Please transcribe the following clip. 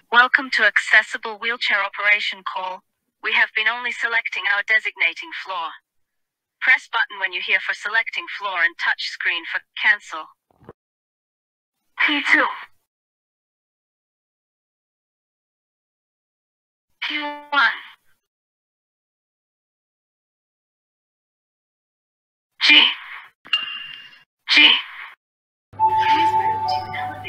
Welcome to Accessible Wheelchair Operation Call. We have been only selecting our designating floor. Press button when you hear for selecting floor and touch screen for cancel. P2. P1. G. G. Please move to elevator.